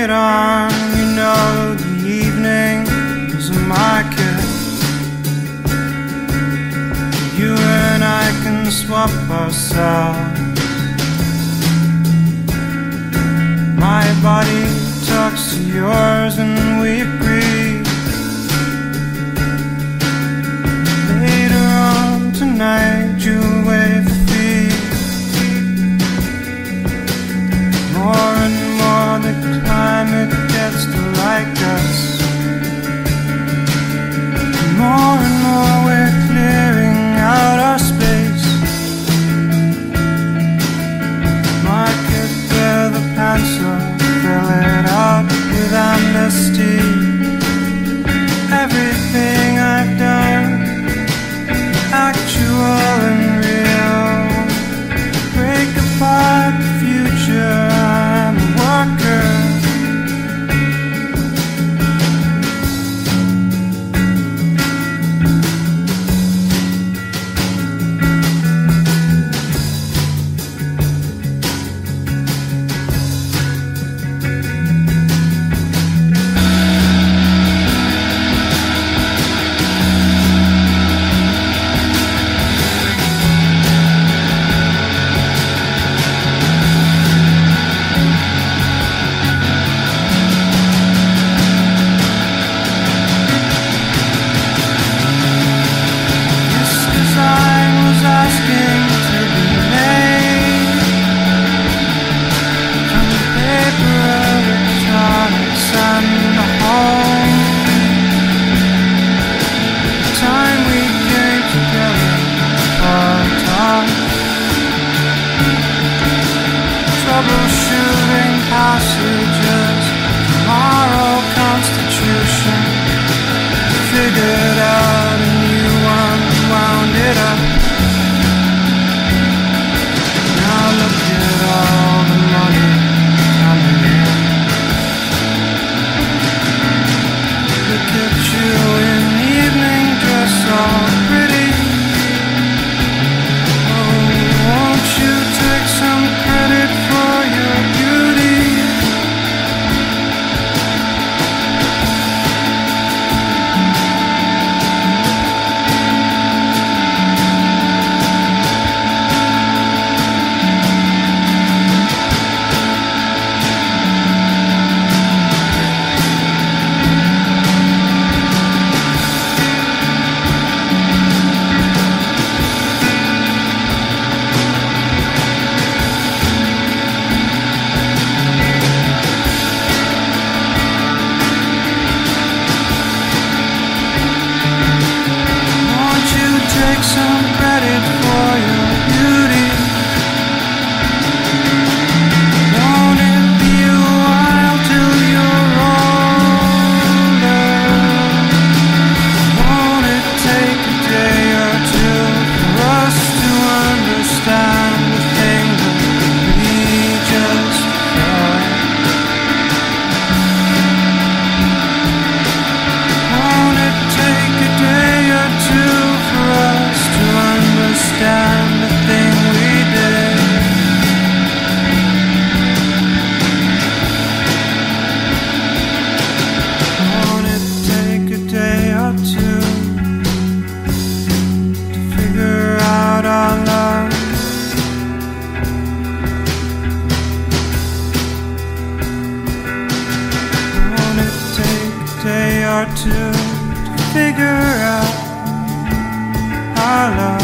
it on. You know the evening is a market. You and I can swap ourselves. My body talks to yours and we agree. Later on tonight you'll waive the fee. More and more the climate gets to like us. More and more we're clearing out our space. Market where the pencil, fill it out with amnesty. Everything I've done, actual and real. Break apart the future, I'm a worker. Troubleshooting passages, moral constitution. Figured out a new one, wound it up. Now look at all the money coming in. Look at you in evening dress, all pretty. Oh, won't you take some credit for your beauty? Take some credit for your beauty. Won't it be a while till you're older? Won't it take a day or two for us to understand the thing that we just felt? Won't it take a day or two for us to understand the thing we did? Won't it take a day or two to figure out our love? Won't it take a day or two to figure out our love?